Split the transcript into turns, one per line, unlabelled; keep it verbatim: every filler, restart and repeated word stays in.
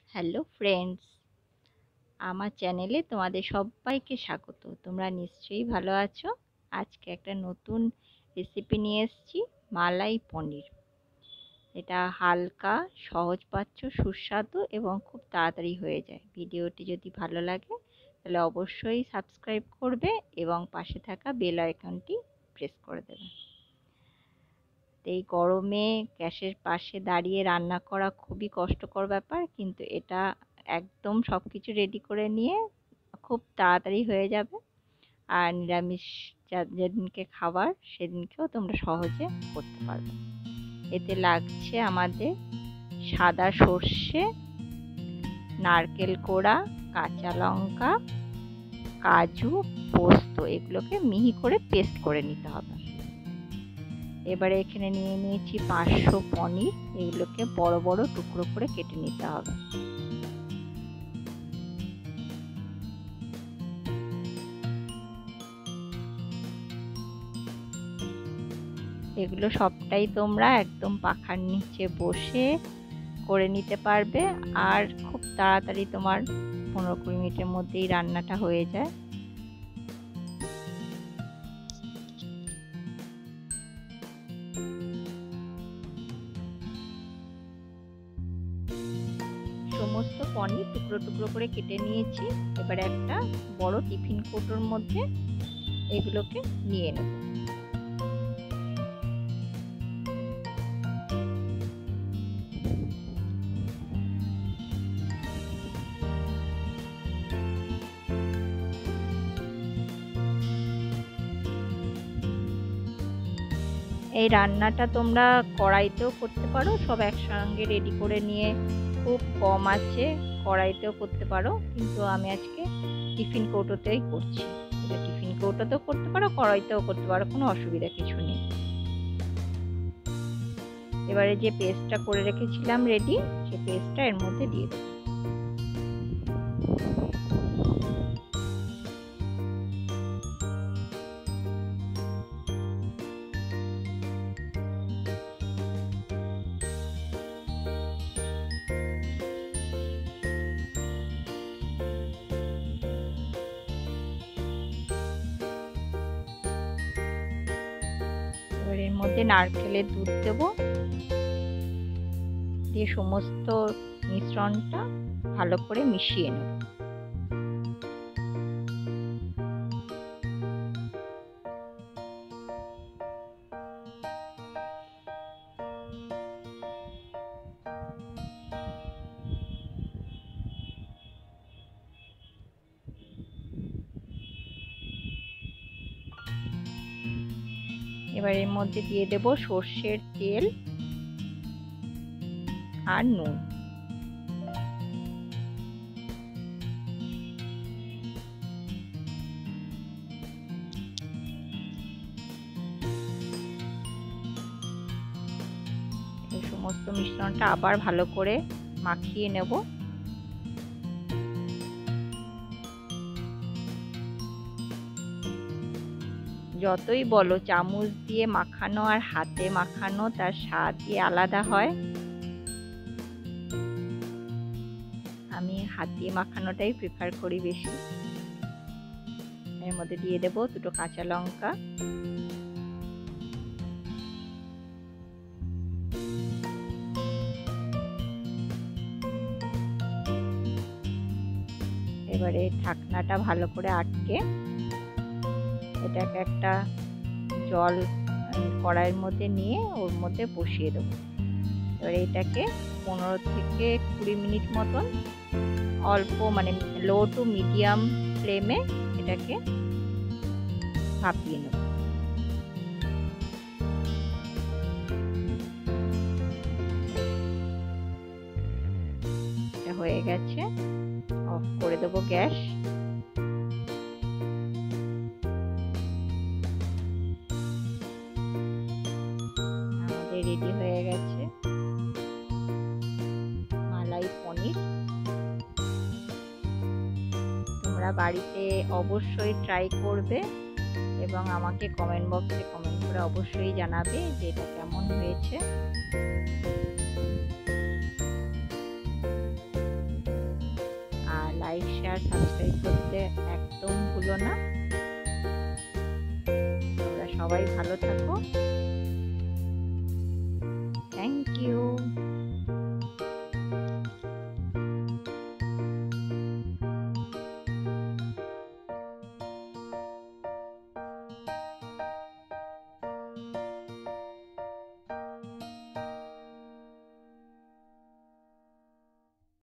Hello friends, আমার চ্যানেলে তোমাদের সবাইকে স্বাগত। তোমরা নিশ্চয়ই ভালো আছো। আজকে একটা নতুন রেসিপি নিয়ে এসেছি, মালাই পনির। এটা হালকা, সহজপাচ্য, সুস্বাদু এবং খুব তাড়াতাড়ি হয়ে যায়। ভিডিওটি যদি ভালো লাগে তাহলে অবশ্যই সাবস্ক্রাইব করবে এবং পাশে থাকা বেল আইকনটি প্রেস করে দেবে। এই গরমে গ্যাসের পাশে দাঁড়িয়ে রান্না করা খুবই কষ্টকর ব্যাপার, কিন্তু এটা একদম সব কিছু রেডি করে নিয়ে খুব তাড়াতাড়ি হয়ে যাবে। আর নিরামিষ যেদিনকে খাবার সেদিনকেও তোমরা সহজে করতে পারবে। এতে লাগছে আমাদের সাদা সর্ষে, নারকেল কোড়া, কাঁচা লঙ্কা, কাজু, পোস্ত, এগুলোকে মিহি করে পেস্ট করে নিতে হবে। এবারে এখানে নিয়ে নিয়েছি পাঁচশো পনির। এগুলোকে বড় বড় টুকরো করে কেটে নিতে হবে। এগুলো সবটাই তোমরা একদম পাখার নিচে বসে করে নিতে পারবে, আর খুব তাড়াতাড়ি তোমার পনেরো কুড়ি মিনিটের মধ্যেই রান্নাটা হয়ে যায়। সমস্ত পনির টুকরো টুকরো করে কেটে নিয়েছি। এবারে একটা বড় টিফিন কৌটোর মধ্যে এগুলোকে নিয়ে নেব। এই রান্নাটা তোমরা কড়াইতেও করতে পারো, সব একসঙ্গে রেডি করে নিয়ে খুব কম আছে কড়াইতেও করতে পারো, কিন্তু আমি আজকে টিফিন কৌটোতেই করছি। এটা টিফিন কৌটোতেও করতে পারো, কড়াইতেও করতে পারো, কোনো অসুবিধা কিছু নেই। এবারে যে পেস্টটা করে রেখেছিলাম রেডি, সে পেস্টটা এর মধ্যে দিয়ে দেবো। এর মধ্যে নারকেলের দুধ দেবো, দিয়ে সমস্ত মিশ্রণটা ভালো করে মিশিয়ে নেব। এবার এর মধ্যে দিয়ে দেব সর্ষের তেল আর নুন। এই সমস্ত মিশ্রণটা আবার ভালো করে মাখিয়ে নেব। যতই বলো চামচ দিয়ে মাখানো আর হাতে মাখানো, তার স্বাদই আলাদা হয়। আমি হাত দিয়ে মাখানোটাই প্রেফার করি বেশি। এর মধ্যে দিয়ে দেব দুটো কাঁচা লঙ্কা, এবারে ঢাকনাটা ভালো করে আটকে এটাকে একটা জল কড়াইয়ের মধ্যে নিয়ে ওর মধ্যে বসিয়ে দেবো। এবারে এটাকে পনেরো থেকে কুড়ি মিনিট মতন অল্প মানে লো টু মিডিয়াম ফ্লেমে এটাকে ভাপিয়ে নেব। এটা হয়ে গেছে, অফ করে দেবো গ্যাস। আমাদের রেডি হয়ে গেছে মালাই পনির। তোমরা বাড়িতে অবশ্যই ট্রাই করবে এবং আমাকে কমেন্ট বক্সে কমেন্ট করে অবশ্যই জানাবে যে এটা কেমন হয়েছে। লাইক শেয়ার সাবস্ক্রাইব করতে একদম ভুলো না। তোমরা সবাই ভালো থাকো।